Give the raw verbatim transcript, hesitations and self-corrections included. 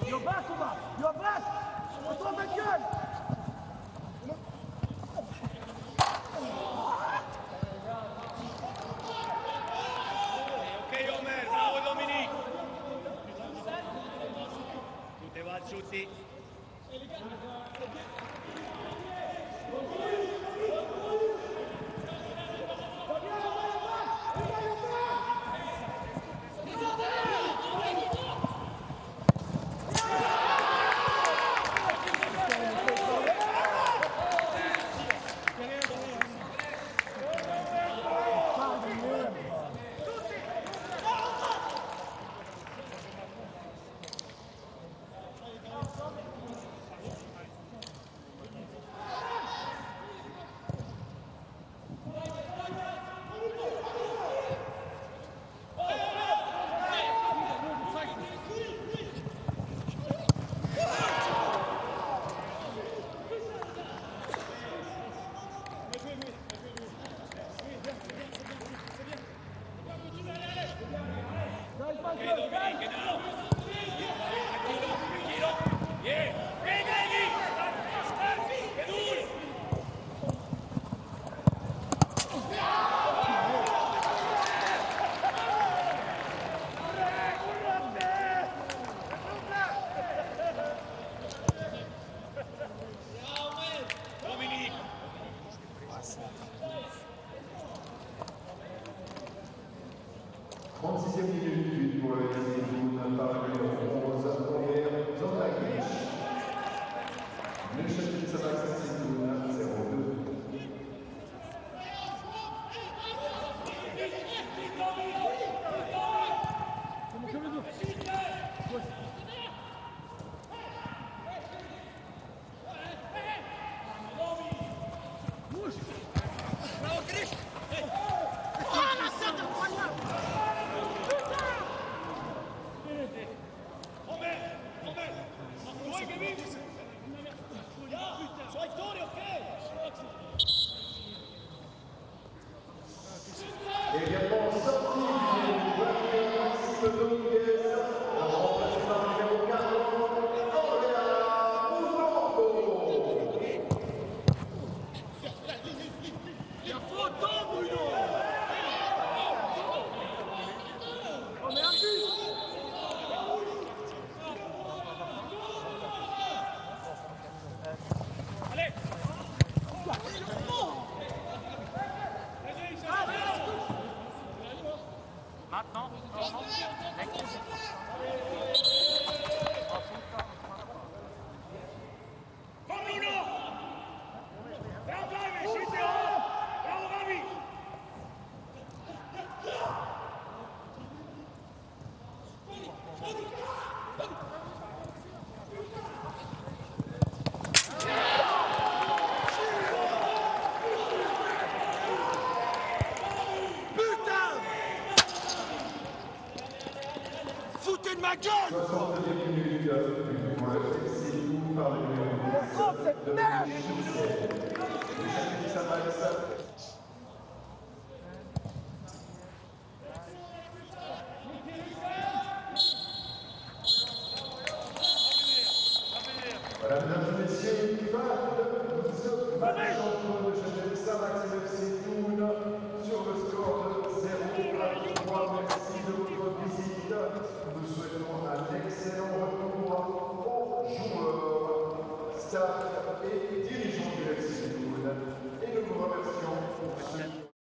Your back, Omar! Your back! Retourne ta gueule! Ok Omer, bravo Dominique! Tutte va Giutti! trente-sixième minute pour le Cameroun par le numéro onze, Omer Zorlagic. Neuchâtel Xamax Cameroun zéro deux. Également sorti du numéro Maxime Dominguez, remplacé par le numéro quarante, Andrea Moulango. Il y a photo, Bruno! On met un but! Allez! Maintenant, foutez de ma gueule! soixante-deuxième minute pour le F C Lille par le numéro dix de Neuchâtel Xamax. Voilà, mesdames et messieurs, une phase de match entre Neuchâtel Xamax et le